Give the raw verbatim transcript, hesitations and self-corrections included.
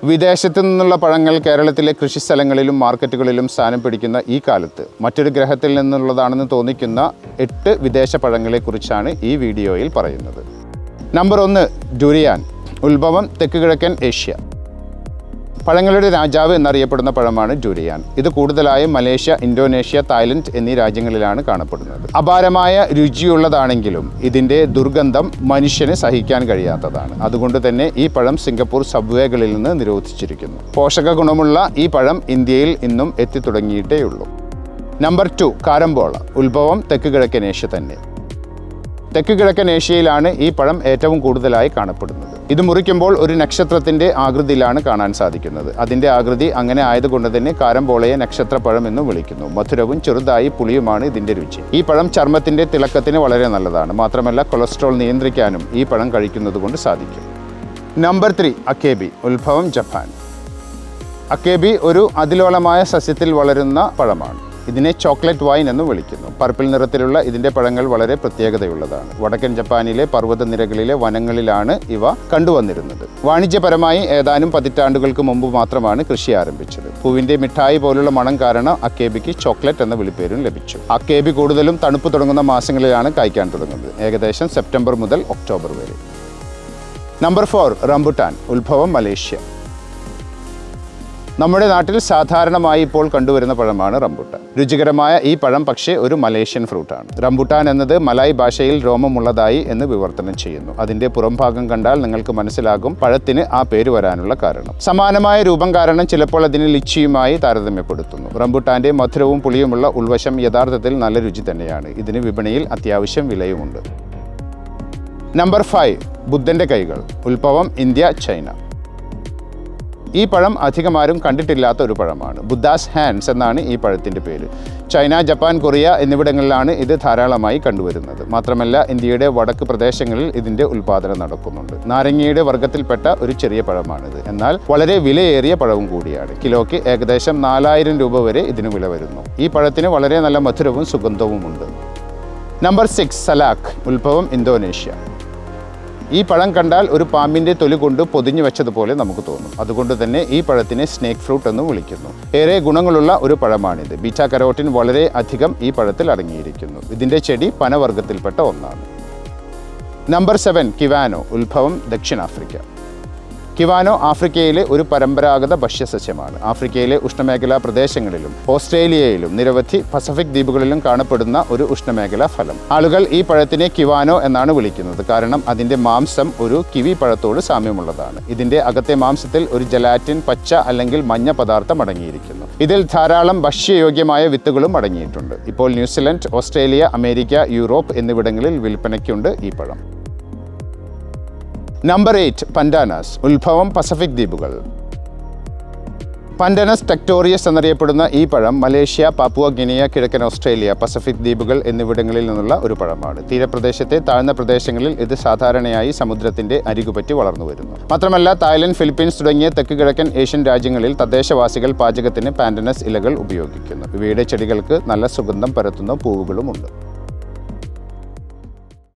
വിദേശത്തു നിന്നുള്ള പഴങ്ങൾ കേരളത്തിലെ കൃഷിസ്ഥലങ്ങളിലും മാർക്കറ്റുകളിലും സ്ഥാനം പിടിക്കുന്ന ഈ കാലത്ത് മറ്റൊരു ഗ്രഹത്തിൽ നിന്നുള്ളതാണെന്ന് തോന്നിക്കുന്ന എട്ട് വിദേശ പഴങ്ങളെക്കുറിച്ചാണ് ഈ വീഡിയോയിൽ പറയുന്നത്. നമ്പർ ഒന്ന്, ഡുരിയാൻ. ഉത്ഭവം തെക്ക് കിഴക്കൻ ഏഷ്യ. പഴങ്ങളുടെ രാജാവ് എന്നറിയപ്പെടുന്ന പഴമാണ് ഡുരിയാൻ. ഇത് കൂടുതലായും മലേഷ്യ, ഇന്തോനേഷ്യ, തായ്ലൻഡ് എന്നീ രാജ്യങ്ങളിലാണ് കാണപ്പെടുന്നത്. അപാരമായ രുചിയുള്ളതാണെങ്കിലും ഇതിൻ്റെ ദുർഗന്ധം മനുഷ്യന് സഹിക്കാൻ കഴിയാത്തതാണ്. അതുകൊണ്ട് തന്നെ ഈ പഴം സിംഗപ്പൂർ സബ്വേകളിൽ നിന്ന് നിരോധിച്ചിരിക്കുന്നു. പോഷക ഗുണമുള്ള ഈ പഴം ഇന്ത്യയിൽ ഇന്നും എത്തിത്തുടങ്ങിയിട്ടേയുള്ളൂ. Number two, കാരംബോള. ഉത്ഭവം തെക്ക് കിഴക്കൻ ഏഷ്യ തന്നെ. തെക്ക് കിഴക്കൻ ഏഷ്യയിലാണ് ഈ പഴം ഏറ്റവും കൂടുതലായി കാണപ്പെടുന്നത്. ഇത് മുറിക്കുമ്പോൾ ഒരു നക്ഷത്രത്തിൻ്റെ ആകൃതിയിലാണ് കാണാൻ സാധിക്കുന്നത്. അതിൻ്റെ ആകൃതി അങ്ങനെ ആയതുകൊണ്ട് തന്നെ കാരംബോളയെ നക്ഷത്രപ്പഴം എന്ന് വിളിക്കുന്നു. മധുരവും ചെറുതായി പുളിയുമാണ് ഇതിൻ്റെ രുചി. ഈ പഴം ചർമ്മത്തിൻ്റെ തിളക്കത്തിന് വളരെ നല്ലതാണ്. മാത്രമല്ല കൊളസ്ട്രോൾ നിയന്ത്രിക്കാനും ഈ പഴം കഴിക്കുന്നത് കൊണ്ട് സാധിക്കും. Number three, akebi. ഉത്ഭവം ജപ്പാൻ. അക്കേബി ഒരു അതിലോലമായ സസ്യത്തിൽ വളരുന്ന പഴമാണ്. ഇതിനെ ചോക്ലേറ്റ് വൈൻ എന്ന് വിളിക്കുന്നു. പർപ്പിൾ നിറത്തിലുള്ള ഇതിൻ്റെ പഴങ്ങൾ വളരെ പ്രത്യേകതയുള്ളതാണ്. വടക്കൻ ജപ്പാനിലെ പർവ്വതനിരകളിലെ വനങ്ങളിലാണ് ഇവ കണ്ടുവന്നിരുന്നത്. വാണിജ്യപരമായി ഏതാനും പതിറ്റാണ്ടുകൾക്ക് മുമ്പ് മാത്രമാണ് കൃഷി ആരംഭിച്ചത്. പൂവിൻ്റെ മിഠായി പോലുള്ള മണം കാരണം അക്കേബിക്ക് ചോക്ലേറ്റ് എന്ന വിളിപ്പേരും ലഭിച്ചു. അക്കേബി കൂടുതലും തണുപ്പ് തുടങ്ങുന്ന മാസങ്ങളിലാണ് കായ്ക്കാൻ തുടങ്ങുന്നത്, ഏകദേശം സെപ്റ്റംബർ മുതൽ ഒക്ടോബർ വരെ. Number four, rambutan. ഉത്ഭവം മലേഷ്യ. നമ്മുടെ നാട്ടിൽ സാധാരണമായി ഇപ്പോൾ കണ്ടുവരുന്ന പഴമാണ് റംബുട്ടാൻ. രുചികരമായ ഈ പഴം പക്ഷേ ഒരു മലേഷ്യൻ ഫ്രൂട്ടാണ്. റംബുട്ടാൻ എന്നത് മലായ് ഭാഷയിൽ രോമമുള്ളതായി എന്ന് വിവർത്തനം ചെയ്യുന്നു. അതിൻ്റെ പുറംഭാഗം കണ്ടാൽ നിങ്ങൾക്ക് മനസ്സിലാകും പഴത്തിന് ആ പേര് വരാനുള്ള കാരണം. സമാനമായ രൂപം കാരണം ചിലപ്പോൾ അതിനെ ലിച്ചിയുമായി താരതമ്യപ്പെടുത്തുന്നു. റംബുട്ടാൻ്റെ മധുരവും പുളിയുമുള്ള ഉൾവശം യഥാർത്ഥത്തിൽ നല്ല രുചി തന്നെയാണ്. ഇതിന് വിപണിയിൽ അത്യാവശ്യം വിലയുമുണ്ട്. നമ്പർ ഫൈവ്, ബുദ്ധൻ്റെ കൈകൾ. ഉത്ഭവം ഇന്ത്യ, ചൈന. ഈ പഴം അധികമാരും കണ്ടിട്ടില്ലാത്ത ഒരു പഴമാണ്. ബുദ്ധാസ് ഹാൻഡ്സ് എന്നാണ് ഈ പഴത്തിൻ്റെ പേര്. ചൈന, ജപ്പാൻ, കൊറിയ എന്നിവിടങ്ങളിലാണ് ഇത് ധാരാളമായി കണ്ടുവരുന്നത്. മാത്രമല്ല ഇന്ത്യയുടെ വടക്ക് പ്രദേശങ്ങളിൽ ഇതിൻ്റെ ഉൽപ്പാദനം നടക്കുന്നുണ്ട്. നാരങ്ങയുടെ വർഗ്ഗത്തിൽപ്പെട്ട ഒരു ചെറിയ പഴമാണിത്. എന്നാൽ വളരെ വിലയേറിയ പഴവും കൂടിയാണ്. കിലോയ്ക്ക് ഏകദേശം നാലായിരം രൂപ വരെ ഇതിന് വില വരുന്നു. ഈ പഴത്തിന് വളരെ നല്ല മധുരവും സുഗന്ധവുമുണ്ട്. Number six, സലാഖ്. ഉത്ഭവം ഇന്തോനേഷ്യ. ഈ പഴം കണ്ടാൽ ഒരു പാമ്പിൻ്റെ തൊലി കൊണ്ട് പൊതിഞ്ഞു വെച്ചതുപോലെ നമുക്ക് തോന്നും. അതുകൊണ്ട് തന്നെ ഈ പഴത്തിനെ സ്നേക്ക് ഫ്രൂട്ട് എന്ന് വിളിക്കുന്നു. ഏറെ ഗുണങ്ങളുള്ള ഒരു പഴമാണിത്. ബീറ്റാ കരോട്ടിൻ വളരെ അധികം ഈ പഴത്തിൽ അടങ്ങിയിരിക്കുന്നു. ഇതിൻ്റെ ചെടി പനവർഗ്ഗത്തിൽപ്പെട്ട ഒന്നാണ്. Number seven, kiwano. ഉത്ഭവം ദക്ഷിണാഫ്രിക്ക. കിവാനോ ആഫ്രിക്കയിലെ ഒരു പരമ്പരാഗത ഭക്ഷ്യസസ്യമാണ്. ആഫ്രിക്കയിലെ ഉഷ്ണമേഖലാ പ്രദേശങ്ങളിലും ഓസ്ട്രേലിയയിലും നിരവധി പസഫിക് ദ്വീപുകളിലും കാണപ്പെടുന്ന ഒരു ഉഷ്ണമേഖലാ ഫലം. ആളുകൾ ഈ പഴത്തിനെ കിവാനോ എന്നാണ് വിളിക്കുന്നത്. കാരണം അതിൻ്റെ മാംസം ഒരു കിവി പഴത്തോട് സാമ്യമുള്ളതാണ്. ഇതിൻ്റെ അകത്തെ മാംസത്തിൽ ഒരു ജലാറ്റിൻ, പച്ച അല്ലെങ്കിൽ മഞ്ഞ പദാർത്ഥം അടങ്ങിയിരിക്കുന്നു. ഇതിൽ ധാരാളം ഭക്ഷ്യയോഗ്യമായ വിത്തുകളും അടങ്ങിയിട്ടുണ്ട്. ഇപ്പോൾ ന്യൂസിലൻഡ്, ഓസ്ട്രേലിയ, അമേരിക്ക, യൂറോപ്പ് എന്നിവിടങ്ങളിൽ വിൽപ്പനയ്ക്കുണ്ട് ഈ പഴം. Number eight, pandanus. ഉത്ഭവം പസഫിക് ദ്വീപുകൾ. പൻഡനസ് ടെക്ടോറിയസ് എന്നറിയപ്പെടുന്ന ഈ പഴം മലേഷ്യ, പാപ്പുവ ഗിനിയ, കിഴക്കൻ ഓസ്ട്രേലിയ, പസഫിക് ദ്വീപുകൾ എന്നിവിടങ്ങളിൽ നിന്നുള്ള ഒരു പഴമാണ്. തീരപ്രദേശത്തെ താഴ്ന്ന പ്രദേശങ്ങളിൽ ഇത് സാധാരണയായി സമുദ്രത്തിൻ്റെ അരികുപറ്റി വളർന്നു വരുന്നു. മാത്രമല്ല തായ്ലൻഡ്, ഫിലിപ്പീൻസ് തുടങ്ങിയ തെക്ക് കിഴക്കൻ ഏഷ്യൻ രാജ്യങ്ങളിൽ തദ്ദേശവാസികൾ പാചകത്തിന് പാൻഡനസ് ഇലകൾ ഉപയോഗിക്കുന്നു. ഇവയുടെ ചെടികൾക്ക് നല്ല സുഗന്ധം പരത്തുന്ന പൂവുകളുമുണ്ട്.